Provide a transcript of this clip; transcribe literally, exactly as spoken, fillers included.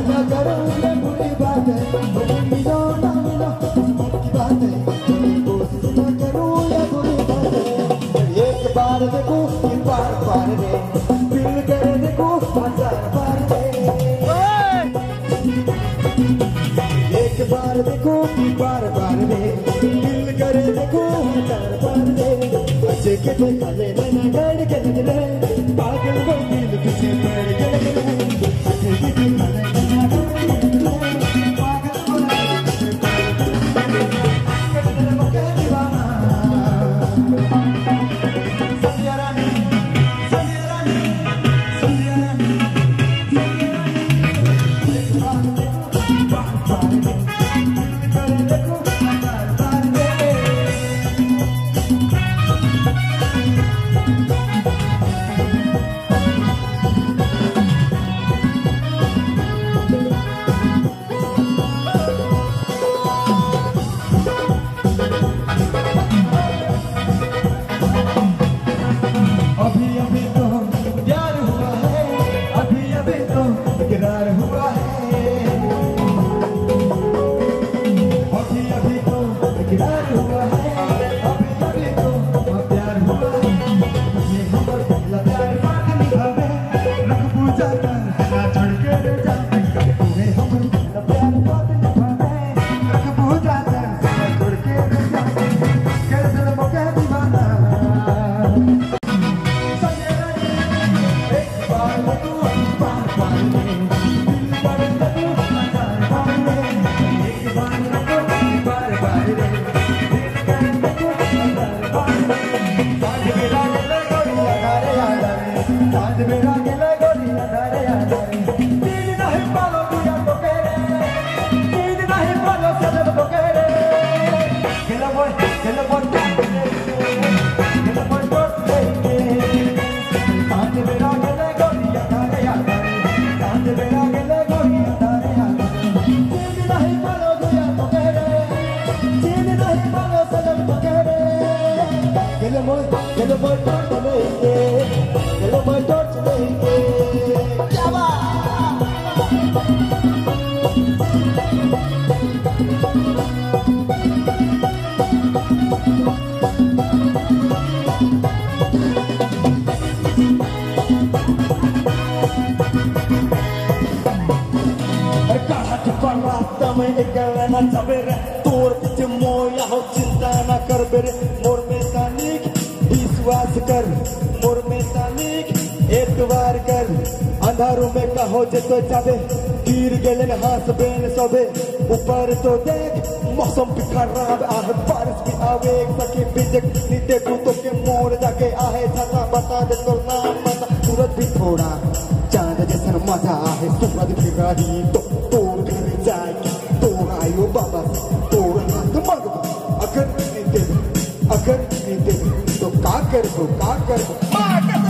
ना करूं ये बुरी बात है, मिलो ना मिलो किस्मत की बात है, कोशिश ना करूं ये बुरी बात है। एक बार देखो फिर बार बार दे, दिल करे देखो हजार बार दे। एक बार देखो फिर बार बार दे, दिल करे देखो हजार बार दे। अच्छे के देखा ले ना गड़ के निकले, पागल वो दिल पीछे पड़ के निकले। अच्छे के देखा ले ना गड़ के निकले, पागल वो दिल पीछे पड़ के निकले। कितने मौके दीवाना संध्या रानी, संध्या रानी, संध्या रानी, संध्या रानी। एक बार देखो बार बार दे, दिल करे देखो हजार बार दे। अभी अभी तो प्यार हुआ है, अभी अभी तो इकरार हुआ है, अभी अभी तो इकरार हुआ है, अभी अभी तो प्यार हुआ है। ये हमर पहला प्यार बात निभावे, रख पूजा कर ना छोड़ के रे जावे। तुम्हें हमर पहला प्यार बात निभावे, रख पूजा कर ना छोड़ के रे जावे। कैसे मौके दीवाना मेरा गिला गोरिया नारे याद तीन नहीं पालो दुनिया को केरे, तीन नहीं पालो सदब को केरे। गिला बोल गिला बोल गिला बोल टोट लेके, सांझ मेरा गिला गोरिया नारे याद, सांझ मेरा गिला गोरिया नारे याद। तीन नहीं पालो दुनिया को केरे, तीन नहीं पालो सदब को केरे। गिला बोल गिला बोल टोट लेके, गिला बोल टोट तोर पीछे मोया हो, चिंता ना कर बेरे मोर में तानिक, विश्वास कर मोर में तानिक, एतवार कर। अंधारों में कहो जे तो जाबे, गिर गेले हाथ बेन सबे। ऊपर तो देख मौसम भी खराब आहे, बारिश भी आवे सके बिजक नी देखू तो के मोर जाके आहे। छता बता दे तो नाम मत, सूरज भी थोड़ा चांद जैसा मजा आहे। सूरज भी रही तो तोर घर जाएगी, तोर आयो बाबा तोर हाथ मांग। अगर नहीं दे अगर नहीं दे तो का कर दो का कर दो।